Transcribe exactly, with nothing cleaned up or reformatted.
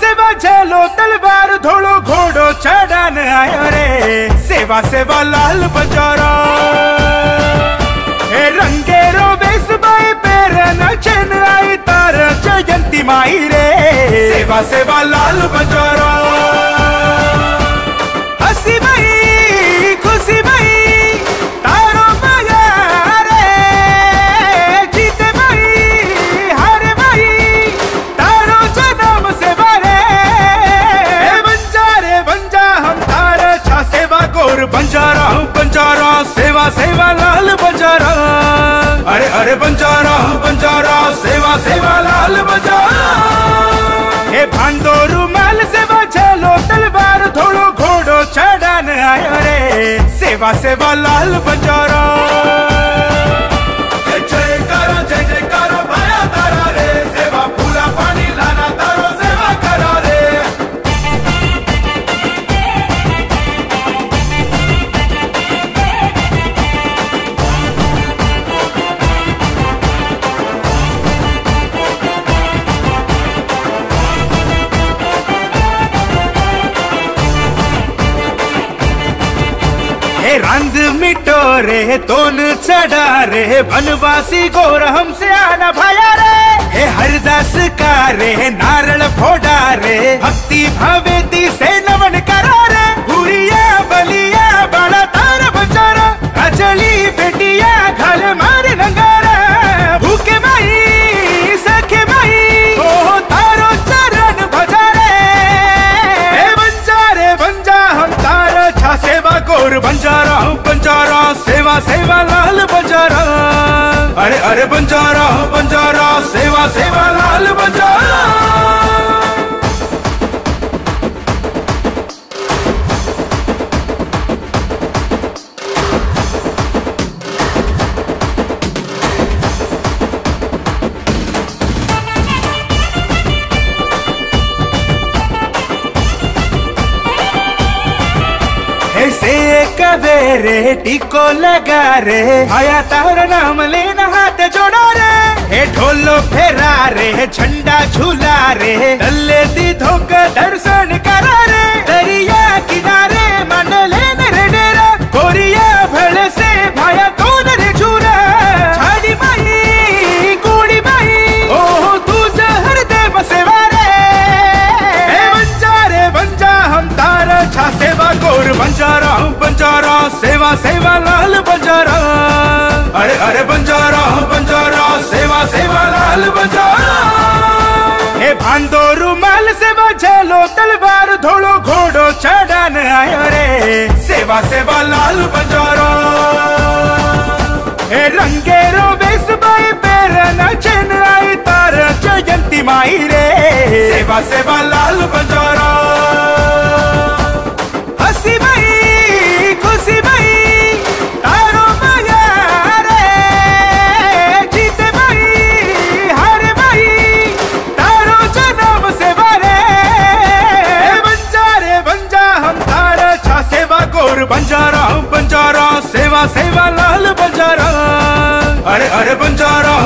सेवा झेलो तलवार धोलो घोड़ो चढ़ान आयो रे। सेवा सेवा लाल बंजारा हे रंगेरो बेस बाई पैर नचन आई तार जयंती माई रे। सेवा सेवा लाल बंजारा हसी भाई खुशी भाई तारो माया रे। जीते भाई हारे भाई तारो जन्म सेवा रे। बंजारे बंजा हम तार छा सेवा गोर बंजारा हूँ बंजारा सेवा सेवा लाल बंजारा। अरे अरे बंजारा बंजारा सेवा सेवा लाल बंजारा। हे भांडोरू माल सेवा झेलो तलवार धोलो घोड़ो चढ़ान आयो रे। सेवा सेवा लाल बंजारा जय जय करो जय जय करो भाया तारा रे। सेवा फूला पानी लाना तारो सेवा करा रे। रंग मिटो रे तोन चढ़ा रे वनवासी गोर हमसे आना भाया रे। हे हरदास का रे नारल फोड़ा रे भक्ति भावेती से नमन करा रे। हुरिया बलिया बड़ा तार बंजारा अचली बेटिया घल मारे नंगारा। भूखे माई सखे माई ओ तारो चरण भजा रे। हे बंजारे बंजा हम तार छा सेवा गोर बंजारा बंजारा सेवा सेवा लाल बंजारा। अरे अरे बंजारा बंजारा सेवा सेवा लाल बंजारा। कवेरे टिको लगा रे आया तार नाम लेना हाथ जोड़ा रे। हे ढोलो फेरा रे झंडा झूला रे तल्ले दी धोक दर्शन करा रे। दरिया किनारे मन लेने रे डेरा गोरिया भले से भाया कौन रे झूरा। छाड़ी माई कूड़ी माई ओ तू जहर दे बसेवा रे। बंजारे बंजा हम तार छा सेवा गोर बंजारा बंजारा सेवा सेवा लाल बंजारा। अरे अरे बंजारा बंजारा सेवा सेवा लाल बंजारा। हे भांडोरू माल सेवा झेलो तलवार धोलो घोड़ो चढ़ान आयो रे। सेवा सेवा लाल बंजारा हे रंगेरो बेस बाई पैर नचन आई तार जयंती माई रे। सेवा सेवा लाल बंजारा हसी भाई खुशी भाई तारो माया रे। जीते भाई हारे भाई तारो जन्म सेवा रे। बंजारे बंजा हम तार छा सेवा गोर बंजारा बंजारा सेवा सेवा लाल बंजारा। अरे अरे बंजारा